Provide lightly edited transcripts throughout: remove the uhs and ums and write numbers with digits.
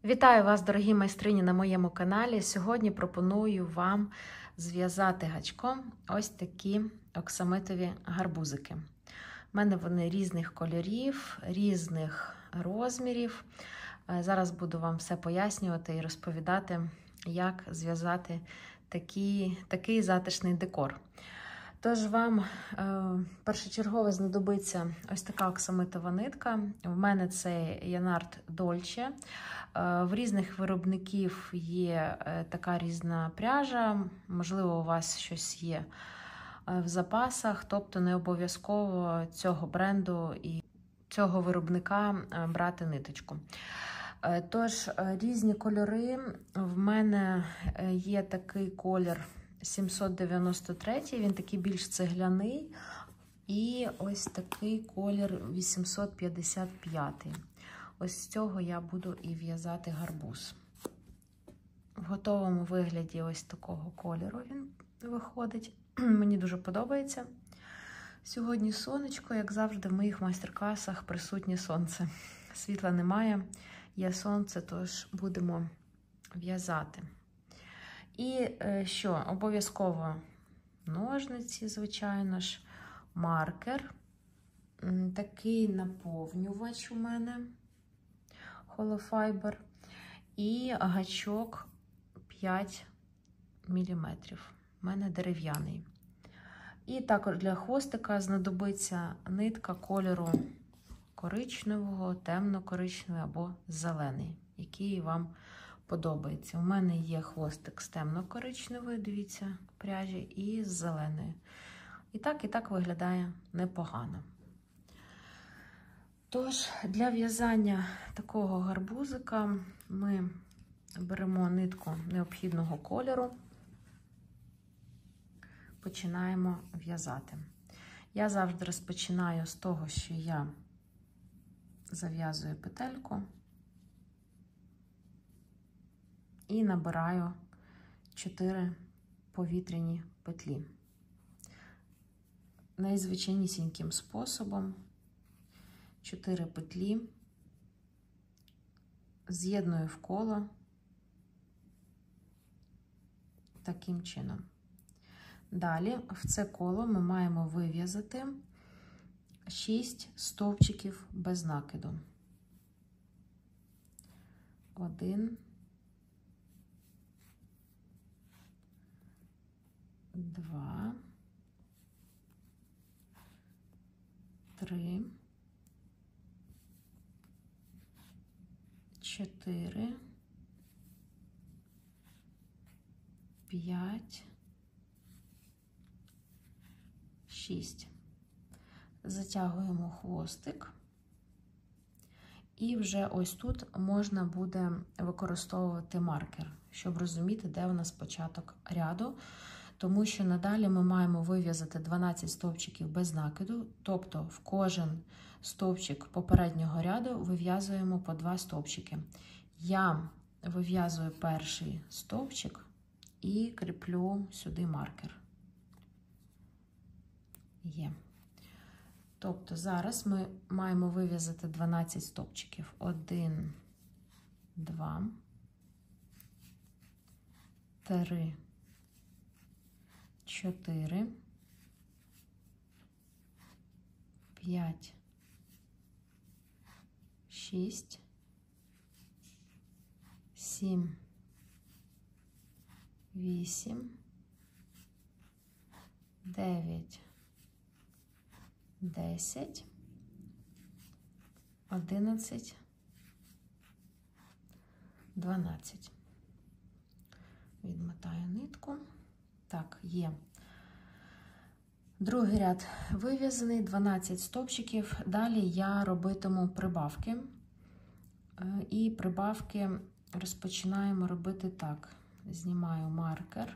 Вітаю вас, дорогі майстрині, на моєму каналі. Сьогодні пропоную вам зв'язати гачком ось такі оксамитові гарбузики. У мене вони різних кольорів, різних розмірів. Зараз буду вам все пояснювати і розповідати, як зв'язати такий затишний декор. Тож вам першочергово знадобиться ось така оксамитова нитка. В мене це Янард Дольче. В різних виробників є така різна пряжа, можливо, у вас щось є в запасах, тобто не обов'язково цього бренду і цього виробника брати ниточку. Тож, різні кольори. В мене є такий колір 793, він такий більш цегляний, і ось такий колір 855. Ось з цього я буду і в'язати гарбуз. В готовому вигляді ось такого кольору він виходить. Мені дуже подобається. Сьогодні сонечко, як завжди, в моїх майстер-класах присутнє сонце. Світла немає, є сонце, тож будемо в'язати. І що? Обов'язково ножниці, звичайно ж, маркер, такий наповнювач у мене, холофайбер, і гачок 5 мм. У мене дерев'яний. І також для хвостика знадобиться нитка кольору коричневого, темно-коричневий або зелений, який вам подобається. У мене є хвостик з темно-коричневої, дивіться, пряжі, і з зеленої. І так виглядає непогано. Тож, для в'язання такого гарбузика ми беремо нитку необхідного кольору, починаємо в'язати. Я завжди розпочинаю з того, що я зав'язую петельку і набираю 4 повітряні петлі. Найзвичайнісіньким способом 4 петлі з'єдную в коло таким чином. Далі в це коло ми маємо вив'язати 6 стовпчиків без накиду. 1, 2, 3, 4, 5, 6. Затягуємо хвостик. І вже ось тут можна буде використовувати маркер, щоб розуміти, де у нас початок ряду. Тому що надалі ми маємо вив'язати 12 стовпчиків без накиду, тобто в кожен стовпчик попереднього ряду вив'язуємо по 2 стовпчики. Я вив'язую перший стовпчик і кріплю сюди маркер. Є. Тобто зараз ми маємо вив'язати 12 стовпчиків. 1, 2, 3, 4, 5, 6, 7, 8, 9, 10, 11, 12. Відмотаю нитку. Так, є. Другий ряд вив'язаний, 12 стовпчиків. Далі я робитиму прибавки. І прибавки розпочинаємо робити так. Знімаю маркер.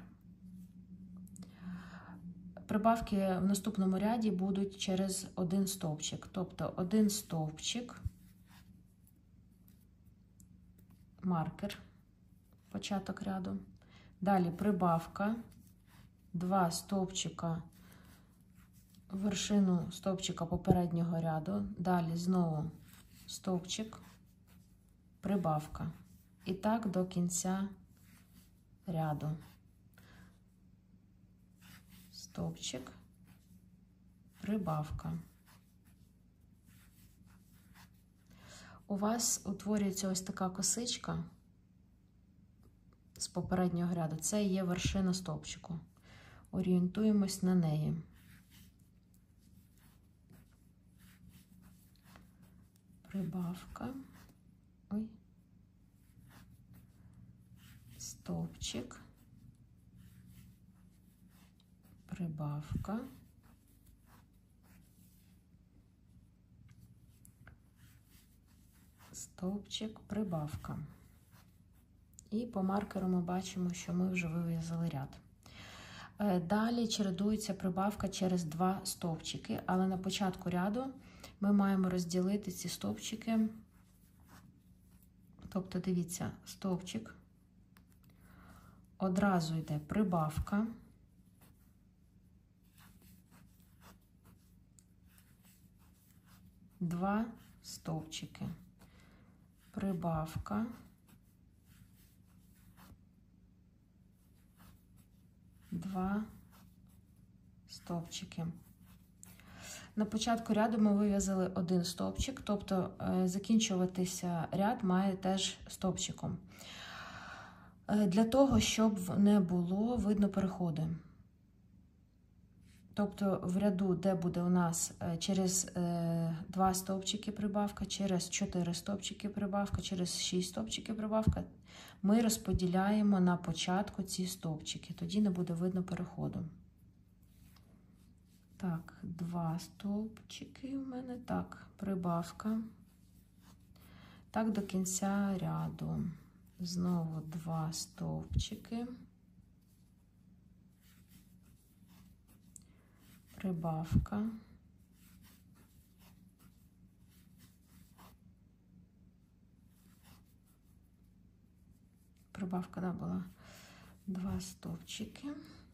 Прибавки в наступному ряді будуть через один стовпчик. Тобто один стовпчик, маркер, початок ряду. Далі прибавка, 2 стовпчика, вершину стовпчика попереднього ряду. Далі знову стовпчик, прибавка. І так до кінця ряду. Стовпчик, прибавка. У вас утворюється ось така косичка з попереднього ряду. Це є вершина стовпчику. Орієнтуємось на неї. Прибавка. Ой. Стовпчик. Прибавка. Стовпчик, прибавка. І по маркеру ми бачимо, що ми вже вив'язали ряд. Далі чередується прибавка через 2 стовпчики, але на початку ряду ми маємо розділити ці стовпчики. Тобто, дивіться, стовпчик, одразу йде прибавка, два стовпчики, прибавка, два стовпчики. На початку ряду ми вив'язали 1 стовпчик, тобто закінчуватися ряд має теж стовпчиком. Для того, щоб не було видно переходи. Тобто в ряду, де буде у нас через 2 стовпчики прибавка, через 4 стовпчики прибавка, через 6 стовпчиків прибавка, ми розподіляємо на початку ці стовпчики, тоді не буде видно переходу. Так, 2 стовпчики у мене, так, прибавка. Так, до кінця ряду. Знову 2 стовпчики. Прибавка. Прибавка, да, була 2 стовпчики.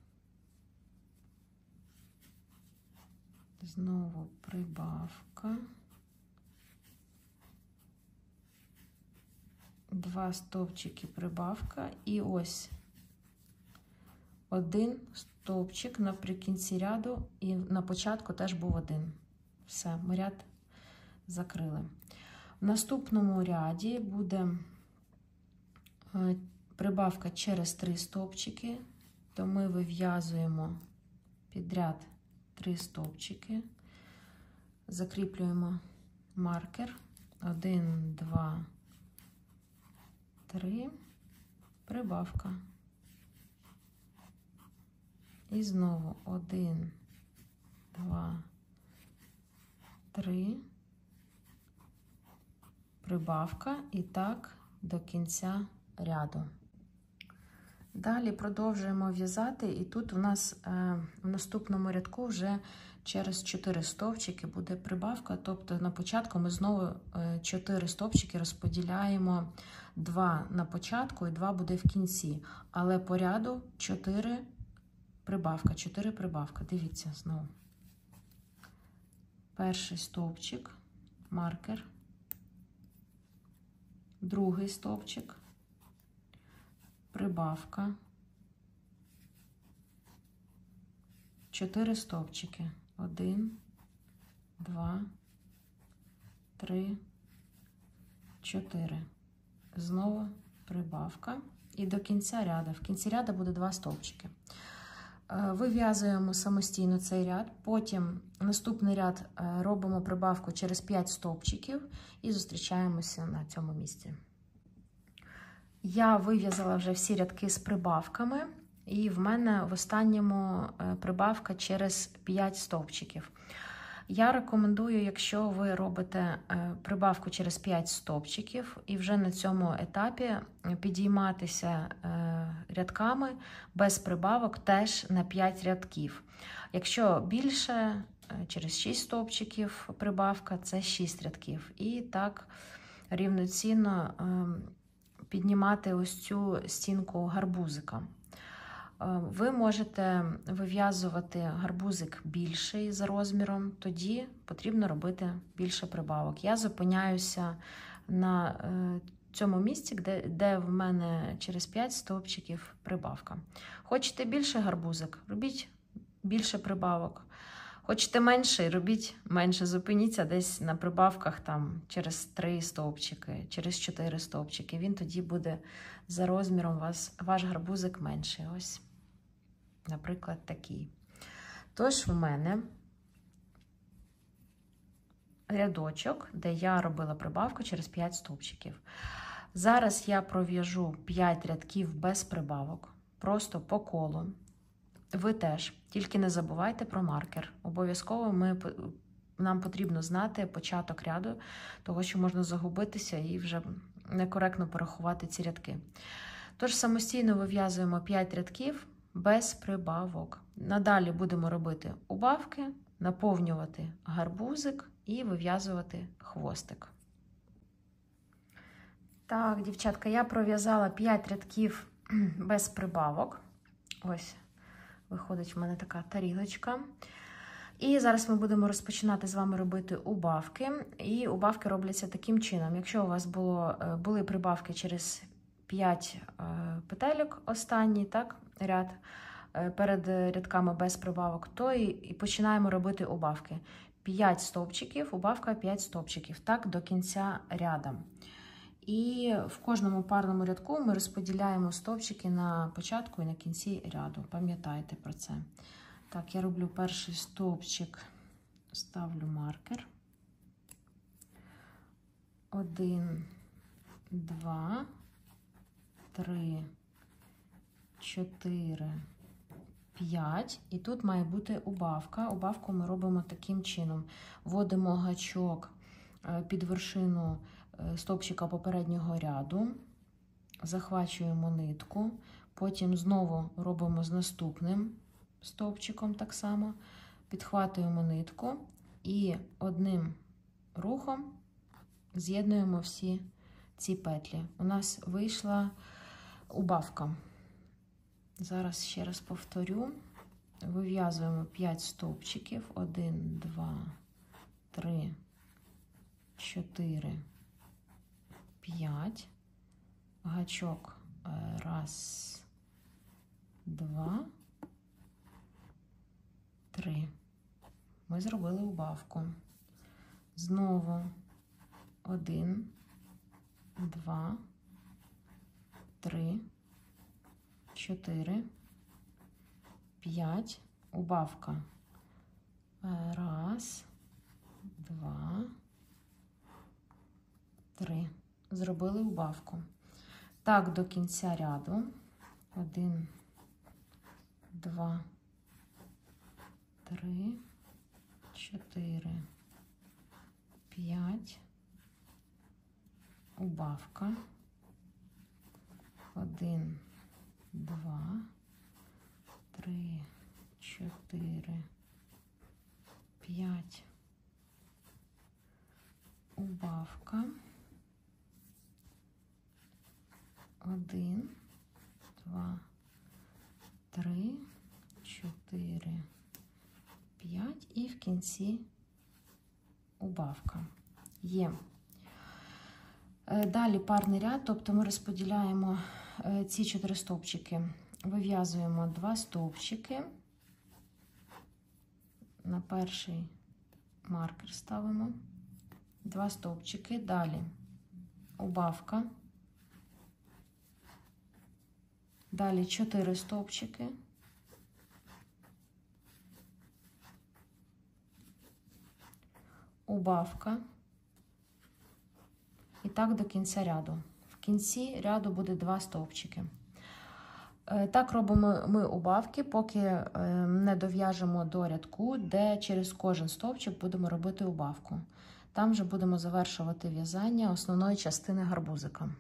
Знову прибавка. 2 стовпчики прибавка. І ось 1 стовпчик наприкінці ряду, і на початку теж був 1. Все, ми ряд закрили. В наступному ряді буде прибавка через 3 стовпчики, то ми вив'язуємо підряд 3 стовпчики, закріплюємо маркер, 1, 2, 3, прибавка. І знову 1, 2, 3, прибавка, і так до кінця ряду. Далі продовжуємо в'язати, і тут у нас в наступному рядку вже через 4 стовпчики буде прибавка, тобто на початку ми знову 4 стовпчики розподіляємо, 2 на початку і 2 буде в кінці, але по ряду 4 прибавка, 4 прибавка. Дивіться знову. Перший стовпчик, маркер, другий стовпчик, прибавка, 4 стовпчики, 1, 2, 3, 4. Знову прибавка і до кінця ряду. В кінці ряду буде 2 стовпчики. Вив'язуємо самостійно цей ряд, потім наступний ряд робимо прибавку через 5 стовпчиків і зустрічаємося на цьому місці. Я вив'язала вже всі рядки з прибавками, і в мене в останньому прибавка через 5 стовпчиків. Я рекомендую, якщо ви робите прибавку через 5 стовпчиків і вже на цьому етапі підійматися рядками без прибавок теж на 5 рядків. Якщо більше, через 6 стовпчиків прибавка, це 6 рядків. І так рівноцінно піднімати ось цю стінку гарбузика. Ви можете вив'язувати гарбузик більший за розміром, тоді потрібно робити більше прибавок. Я зупиняюся на цьому місці, де в мене через 5 стовпчиків прибавка. Хочете більше гарбузик, робіть більше прибавок. Хочете менше, робіть менше. Зупиніться десь на прибавках там через 3 стовпчики, через 4 стовпчики. Він тоді буде за розміром ваш гарбузик менший. Ось, наприклад, такий. Тож в мене рядочок, де я робила прибавку через 5 стовпчиків. Зараз я пров'яжу 5 рядків без прибавок, просто по колу. Ви теж, тільки не забувайте про маркер. Обов'язково нам потрібно знати початок ряду, того, що можна загубитися і вже некоректно порахувати ці рядки. Тож самостійно вив'язуємо 5 рядків без прибавок. Надалі будемо робити убавки, наповнювати гарбузик і вив'язувати хвостик. Так, дівчатка, я пров'язала 5 рядків без прибавок. Ось, виходить в мене така тарілочка. І зараз ми будемо розпочинати з вами робити убавки. І убавки робляться таким чином. Якщо у вас були прибавки через 5 петельок останній, так, ряд, перед рядками без прибавок, то і починаємо робити убавки. 5 стовпчиків, убавка 5 стовпчиків, так до кінця ряду. І в кожному парному рядку ми розподіляємо стовпчики на початку і на кінці ряду. Пам'ятайте про це. Так, я роблю перший стовпчик, ставлю маркер. 1, 2, 3, 4, 5. І тут має бути убавка. Убавку ми робимо таким чином. Вводимо гачок під вершину стовпчика попереднього ряду, захвачуємо нитку, потім знову робимо з наступним стовпчиком так само, підхватуємо нитку і одним рухом з'єднуємо всі ці петлі. У нас вийшла убавка. Зараз ще раз повторю. Вив'язуємо 5 стовпчиків. 1, 2, 3, 4, 5. Гачок. 1, 2, 3. Ми зробили убавку. Знову 1, 2, 3, 4, 5, убавка. 1, 2, 3. Зробили убавку. Так, до кінця ряду. 1, 2, 3, 4, 5, убавка. 1, 2, 3, 4, 5, убавка. 1, 2, 3, 4, 5 і в кінці убавка. Є. Далі парний ряд, тобто ми розподіляємо ці 4 стовпчики, вив'язуємо 2 стовпчики, на перший маркер ставимо, 2 стовпчики, далі убавка, далі 4 стовпчики, убавка, і так до кінця ряду. В кінці ряду буде 2 стовпчики. Так робимо ми убавки, поки не дов'яжемо до рядку, де через кожен стовпчик будемо робити убавку. Там вже будемо завершувати в'язання основної частини гарбузика.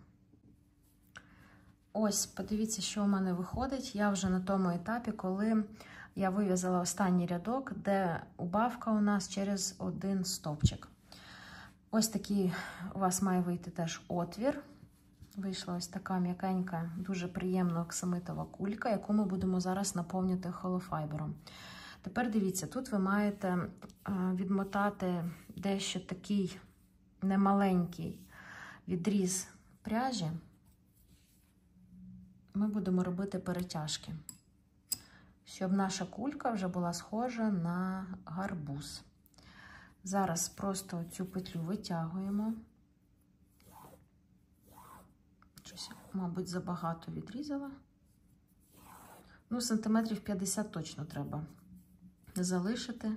Ось, подивіться, що у мене виходить. Я вже на тому етапі, коли я вив'язала останній рядок, де убавка у нас через 1 стовпчик. Ось такий у вас має вийти теж отвір. Вийшла ось така м'якенька, дуже приємна оксамитова кулька, яку ми будемо зараз наповнювати холофайбером. Тепер дивіться, тут ви маєте відмотати дещо такий немаленький відріз пряжі ми будемо робити перетяжки, щоб наша кулька вже була схожа на гарбуз. Зараз просто цю петлю витягуємо. Щось, мабуть, забагато відрізала. Ну, сантиметрів 50 точно треба залишити.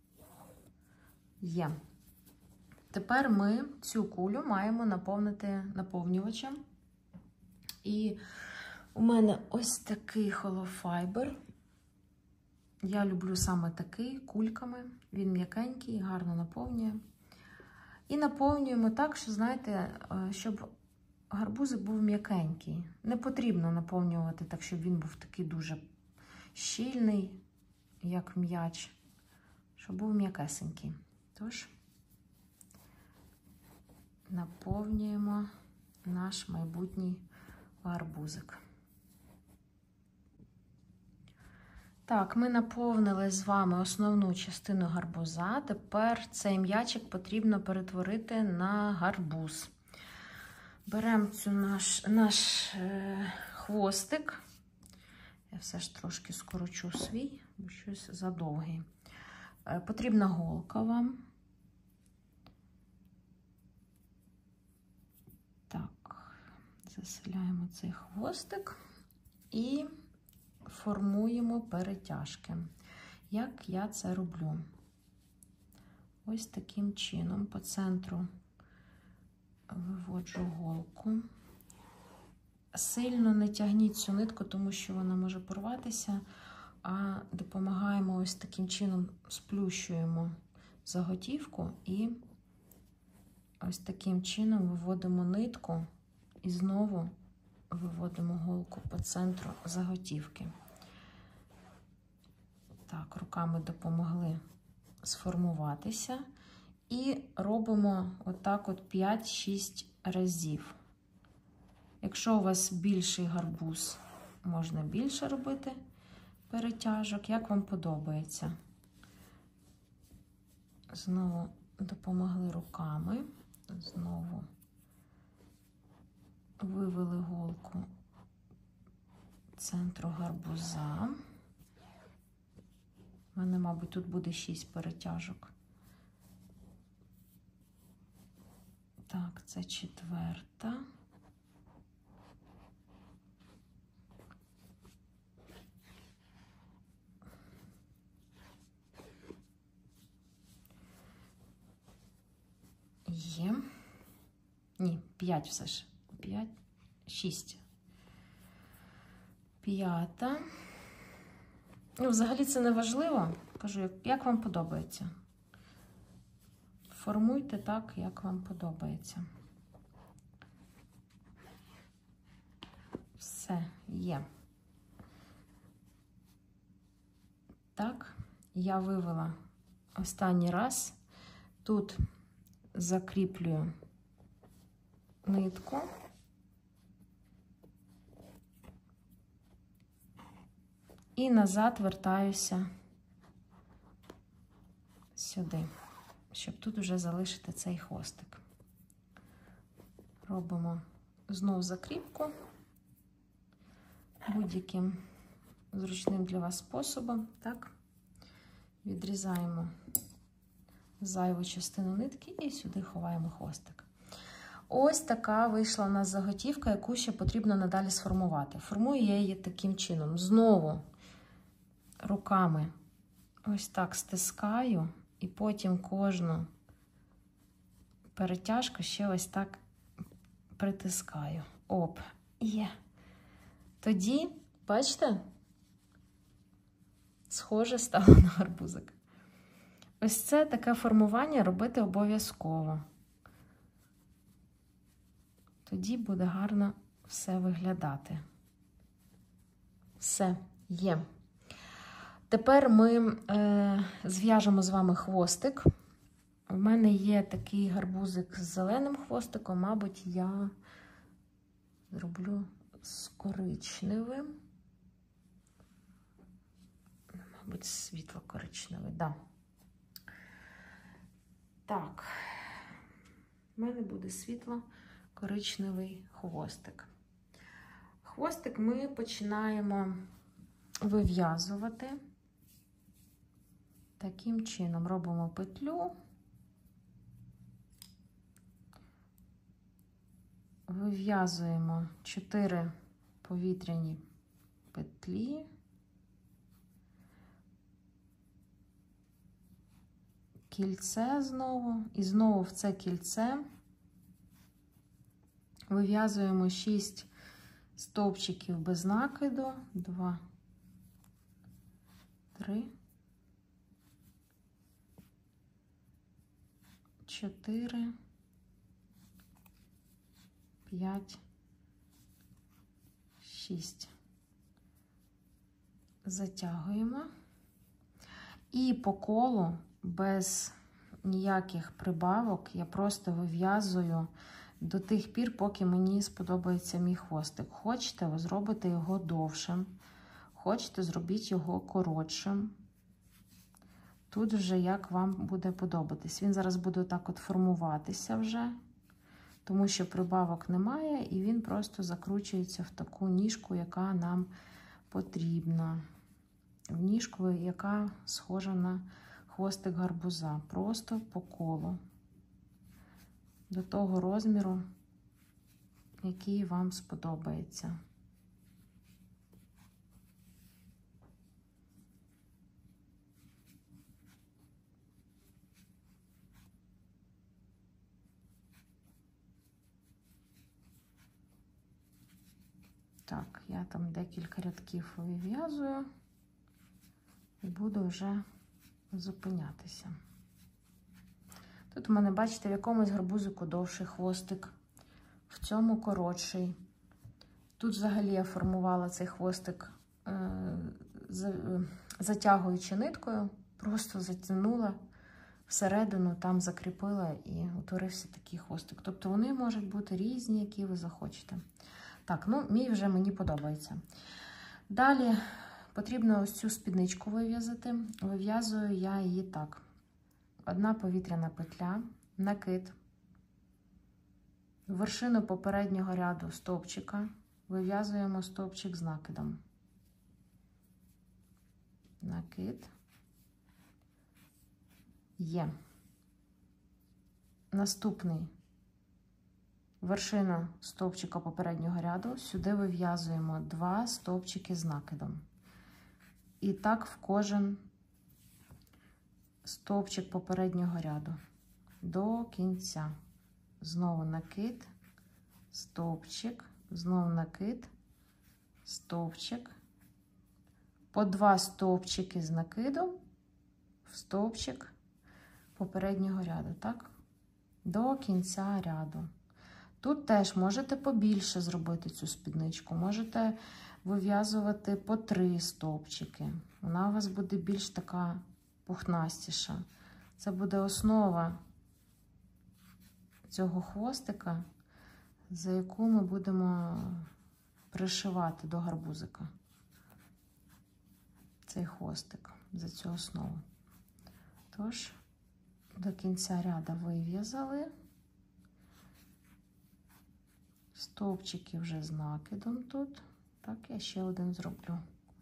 Є. Тепер ми цю кулю маємо наповнити наповнювачем. І у мене ось такий холофайбер. Я люблю саме такий, кульками. Він м'якенький, гарно наповнює. І наповнюємо так, що, знаєте, щоб гарбузик був м'якенький. Не потрібно наповнювати так, щоб він був такий дуже щільний, як м'яч, щоб був м'якесенький. Тож, наповнюємо наш майбутній гарбузик. Так, ми наповнили з вами основну частину гарбуза. Тепер цей м'ячик потрібно перетворити на гарбуз. Беремо наш хвостик. Я все ж трошки скорочу свій, бо щось задовгий. Потрібна голка вам. Так, заселяємо цей хвостик і формуємо перетяжки. Як я це роблю? Ось таким чином по центру виводжу голку. Сильно не тягніть цю нитку, тому що вона може порватися, а допомагаємо ось таким чином, сплющуємо заготівку і ось таким чином виводимо нитку і знову виводимо голку по центру заготівки. Так, руками допомогли сформуватися. І робимо отак от 5-6 разів. Якщо у вас більший гарбуз, можна більше робити перетяжок, як вам подобається. Знову допомогли руками, знову вивели голку центру гарбуза. У мене, мабуть, тут буде 6 перетяжок. Так, це 4-та. Є. Ні, 5 все ж. 5, 6. 5-та. Ну, взагалі це не важливо. Кажу, як вам подобається. Формуйте так, як вам подобається. Все, є. Так, я вивела останній раз. Тут закріплюю нитку. І назад вертаюся сюди, щоб тут вже залишити цей хвостик. Робимо знову закріпку будь-яким зручним для вас способом. Так, відрізаємо зайву частину нитки і сюди ховаємо хвостик. Ось така вийшла у нас заготівка, яку ще потрібно надалі сформувати. Формую я її таким чином. Знову руками ось так стискаю і потім кожну перетяжку ще ось так притискаю. Оп, є. Тоді, бачите, схоже стало на гарбузик. Ось це таке формування робити обов'язково. Тоді буде гарно все виглядати. Все, є. Тепер ми зв'яжемо з вами хвостик. У мене є такий гарбузик з зеленим хвостиком, мабуть, я зроблю з коричневим. Мабуть, світло-коричневий, да. Так, у мене буде світло коричневий хвостик. Хвостик ми починаємо вив'язувати. Таким чином робимо петлю, вив'язуємо 4 повітряні петлі, кільце знову, і знову в це кільце вив'язуємо 6 стовпчиків без накиду, 2, 3, 4, 5, 6. Затягуємо. І по колу, без ніяких прибавок, я просто вив'язую до тих пір, поки мені сподобається мій хвостик. Хочете, ви зробите його довшим, хочете, зробіть його коротшим. Тут вже як вам буде подобатись. Він зараз буде так от формуватися вже, тому що прибавок немає, і він просто закручується в таку ніжку, яка нам потрібна. В ніжку, яка схожа на хвостик гарбуза. Просто по колу. До того розміру, який вам сподобається. Так, я там декілька рядків вив'язую і буду вже зупинятися. Тут у мене, бачите, в якомусь гарбузику довший хвостик, в цьому коротший. Тут взагалі я формувала цей хвостик, затягуючи ниткою, просто затягнула всередину, там закріпила і утворився такий хвостик. Тобто вони можуть бути різні, які ви захочете. Так, ну, мені подобається. Далі потрібно ось цю спідничку вив'язати. Вив'язую я її так. 1 повітряна петля, накид, в вершину попереднього ряду стовпчика вив'язуємо стовпчик з накидом. Накид. Є. Наступний. Вершина стовпчика попереднього ряду, сюди вив'язуємо 2 стовпчики з накидом. І так в кожен стовпчик попереднього ряду до кінця. Знову накид, стовпчик, знову накид, стовпчик. По 2 стовпчики з накидом в стовпчик попереднього ряду, так? До кінця ряду. Тут теж можете побільше зробити цю спідничку, можете вив'язувати по 3 стовпчики. Вона у вас буде більш така пухнастіша. Це буде основа цього хвостика, за яку ми будемо пришивати до гарбузика. Цей хвостик, за цю основу. Тож, до кінця ряду вив'язали. Стовпчики вже з накидом тут. Так, я ще один зроблю.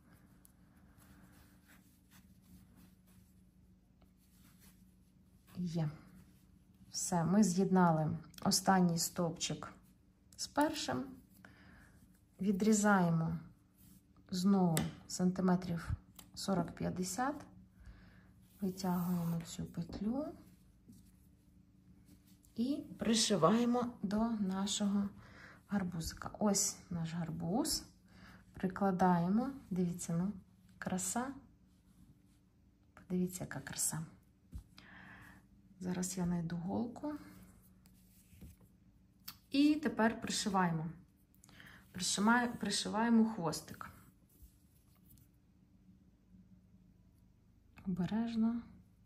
Є. Все, ми з'єднали останній стовпчик з першим. Відрізаємо знову сантиметрів 40-50. Витягуємо цю петлю і пришиваємо до нашого гарбузика. Ось наш гарбуз. Прикладаємо. Дивіться, ну, краса. Подивіться, яка краса. Зараз я знайду голку. І тепер пришиваємо. Пришиваємо хвостик. Обережно.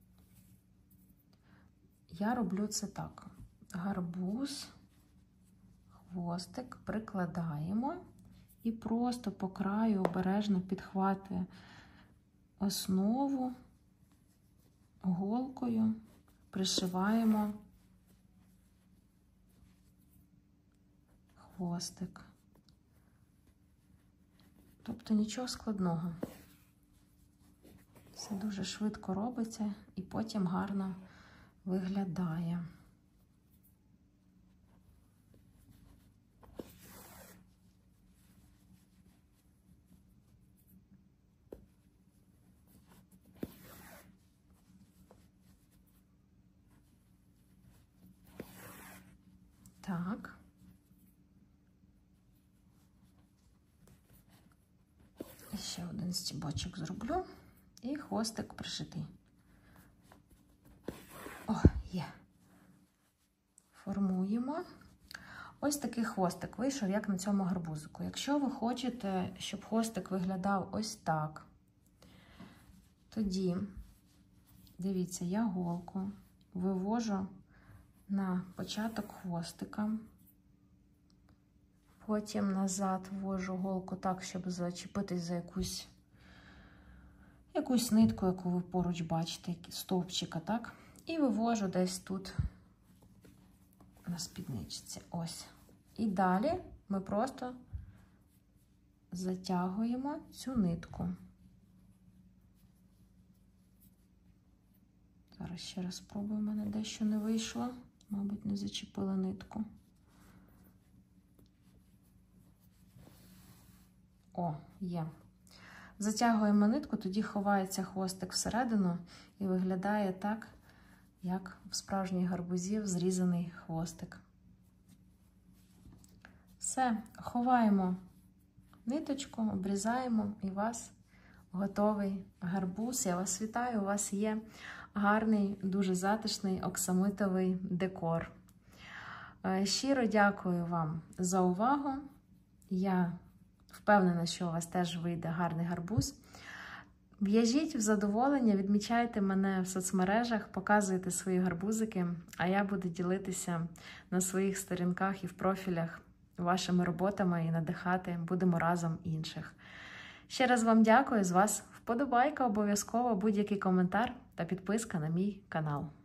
Я роблю це так. Гарбуз, хвостик прикладаємо і просто по краю обережно підхватує основу голкою, пришиваємо хвостик. Тобто нічого складного. Все дуже швидко робиться і потім гарно виглядає. Так. І ще один стібочок зроблю. І хвостик пришитий. О, є. Формуємо. Ось такий хвостик вийшов, як на цьому гарбузику. Якщо ви хочете, щоб хвостик виглядав ось так, тоді, дивіться, я голку вивожу на початок хвостика. Потім назад ввожу голку так, щоб зачепитись за якусь нитку, яку ви поруч бачите, стовпчика, так? І вивожу десь тут на спідничці. Ось. І далі ми просто затягуємо цю нитку. Зараз ще раз спробую, у мене дещо не вийшло. Мабуть, не зачепила нитку. О, є. Затягуємо нитку, тоді ховається хвостик всередину і виглядає так, як в справжніх гарбузів зрізаний хвостик. Все, ховаємо ниточку, обрізаємо, і у вас готовий гарбуз. Я вас вітаю, у вас є гарний, дуже затишний оксамитовий декор. Щиро дякую вам за увагу. Я впевнена, що у вас теж вийде гарний гарбуз. В'яжіть в задоволення, відмічайте мене в соцмережах, показуйте свої гарбузики, а я буду ділитися на своїх сторінках і в профілях вашими роботами і надихати будемо разом інших. Ще раз вам дякую, з вас вподобайка, обов'язково будь-який коментар та підписка на мій канал.